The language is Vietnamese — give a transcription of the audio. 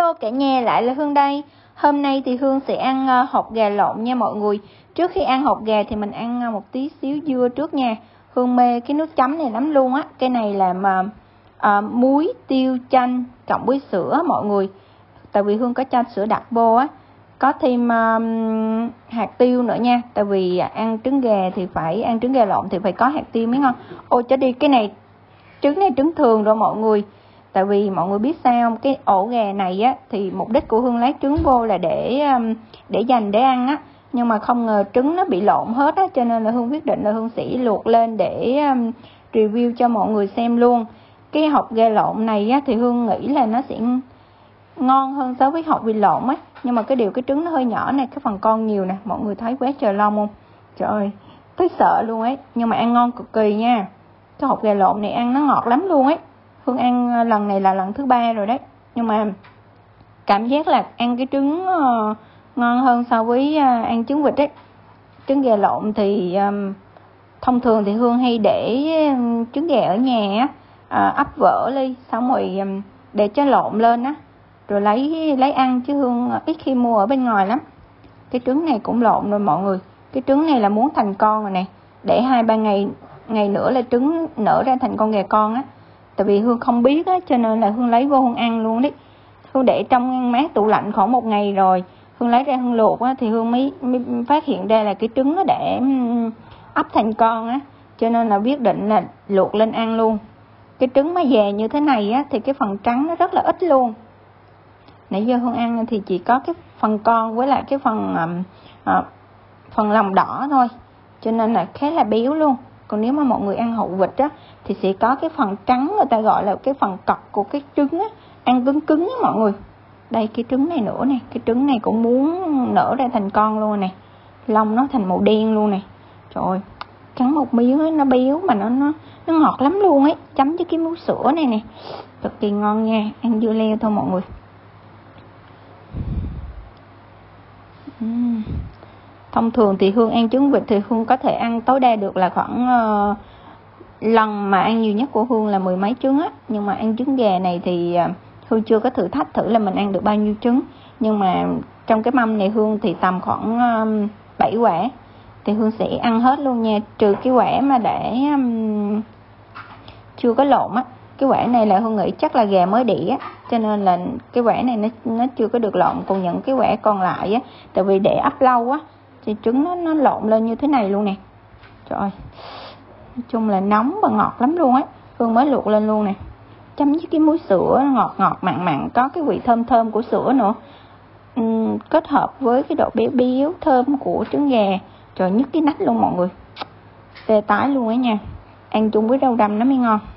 Hello cả nhà, lại là Hương đây. Hôm nay thì Hương sẽ ăn hột gà lộn nha mọi người. Trước khi ăn hột gà thì mình ăn một tí xíu dưa trước nha. Hương mê cái nước chấm này lắm luôn á. Cái này là muối, tiêu, chanh cộng với sữa mọi người. Tại vì Hương có cho sữa đặc vô á. Có thêm hạt tiêu nữa nha. Tại vì ăn trứng gà thì phải ăn trứng gà lộn thì phải có hạt tiêu mới ngon. Ôi cho đi, cái này trứng thường rồi mọi người. Tại vì mọi người biết sao không? Cái ổ gà này á thì mục đích của Hương lấy trứng vô là để dành để ăn á, nhưng mà không ngờ trứng nó bị lộn hết á, cho nên là Hương quyết định là Hương sẽ luộc lên để review cho mọi người xem luôn. Cái hột gà lộn này á thì Hương nghĩ là nó sẽ ngon hơn so với hột vịt lộn á, nhưng mà cái trứng nó hơi nhỏ này, cái phần con nhiều nè, mọi người thấy quá trời lông không? Trời ơi, thấy sợ luôn ấy, nhưng mà ăn ngon cực kỳ nha. Cái hột gà lộn này ăn nó ngọt lắm luôn ấy. Hương ăn lần này là lần thứ 3 rồi đấy, nhưng mà cảm giác là ăn cái trứng ngon hơn so với ăn trứng vịt ấy. Trứng gà lộn thì thông thường thì Hương hay để trứng gà ở nhà á, ấp vỡ ly xong rồi để cho lộn lên á, rồi lấy ăn, chứ Hương ít khi mua ở bên ngoài lắm. Cái trứng này cũng lộn rồi mọi người. Cái trứng này là muốn thành con rồi nè, để 2-3 ngày nữa là trứng nở ra thành con gà con á. Tại vì Hương không biết á, cho nên là Hương lấy vô Hương ăn luôn đấy. Hương để trong ngăn mát tủ lạnh khoảng 1 ngày rồi, Hương lấy ra Hương luộc á, thì Hương mới phát hiện ra là cái trứng nó để ấp thành con á, cho nên là quyết định là luộc lên ăn luôn. Cái trứng mà già như thế này á thì cái phần trắng nó rất là ít luôn. Nãy giờ Hương ăn thì chỉ có cái phần con với lại cái phần lòng đỏ thôi, cho nên là khá là béo luôn. Còn nếu mà mọi người ăn hột vịt á thì sẽ có cái phần trắng, người ta gọi là cái phần cọc của cái trứng á, ăn cứng cứng á mọi người. Đây cái trứng này nữa nè, cái trứng này cũng muốn nở ra thành con luôn nè, lông nó thành màu đen luôn nè. Trời ơi, cắn một miếng ấy, nó béo mà nó ngọt lắm luôn ấy, chấm với cái muối sữa này nè, cực kỳ ngon nha. Ăn dưa leo thôi mọi người. Thông thường thì Hương ăn trứng vịt thì Hương có thể ăn tối đa được là khoảng lần mà ăn nhiều nhất của Hương là 10 mấy trứng á. Nhưng mà ăn trứng gà này thì Hương chưa có thử thách thử là mình ăn được bao nhiêu trứng. Nhưng mà trong cái mâm này Hương thì tầm khoảng 7 quả thì Hương sẽ ăn hết luôn nha, trừ cái quả mà để chưa có lộn á. Cái quả này là Hương nghĩ chắc là gà mới đẻ á, cho nên là cái quả này nó chưa có được lộn. Còn những cái quả còn lại á, tại vì để ấp lâu á thì trứng nó lộn lên như thế này luôn nè. Trời ơi, nói chung là nóng và ngọt lắm luôn á. Hương mới luộc lên luôn nè, chấm với cái muối sữa ngọt mặn mặn, có cái vị thơm thơm của sữa nữa, kết hợp với cái độ béo béo thơm của trứng gà. Trời, nhức cái nách luôn mọi người, tê tái luôn á nha. Ăn chung với rau răm nó mới ngon.